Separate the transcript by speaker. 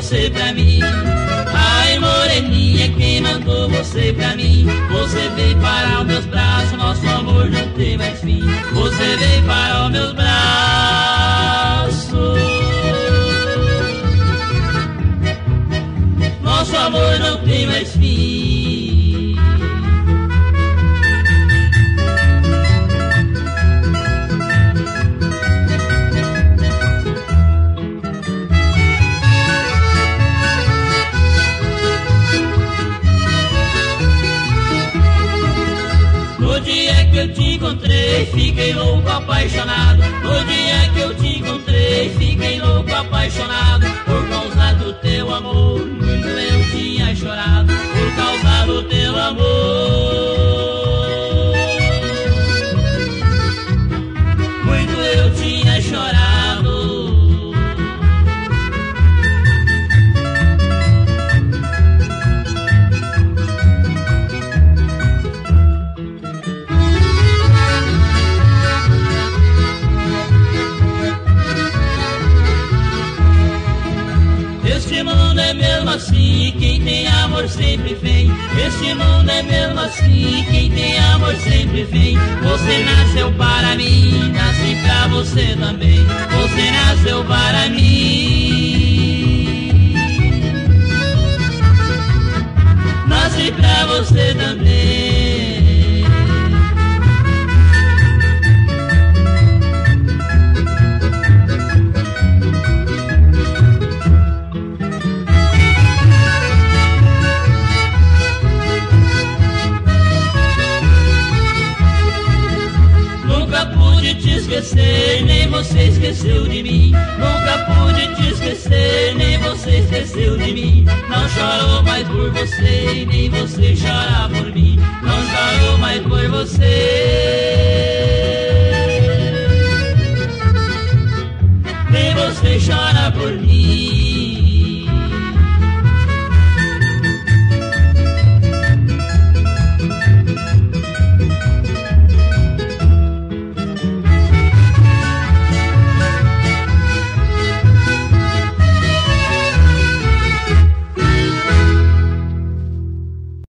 Speaker 1: você pra mim. Ai, moreninha, quem mandou você pra mim? Você veio para os meus braços, nosso amor não tem mais fim. Você veio para os meus braços, nosso amor não tem mais fim. No dia que eu te encontrei, fiquei louco, apaixonado. No dia que eu te encontrei, fiquei louco, apaixonado. Por causa do teu amor, muito eu tinha chorado. Por causa do teu amor, muito eu tinha chorado. Este mundo é mesmo assim, quem tem amor sempre vem. Este mundo é mesmo assim, quem tem amor sempre vem. Você nasceu para mim, nasci pra você também. Você nasceu para mim, nasci pra você também. Nunca pude te esquecer, nem você esqueceu de mim. Nunca pude te esquecer, nem você esqueceu de mim. Não choro mais por você, nem você chora por mim. Não choro mais por você.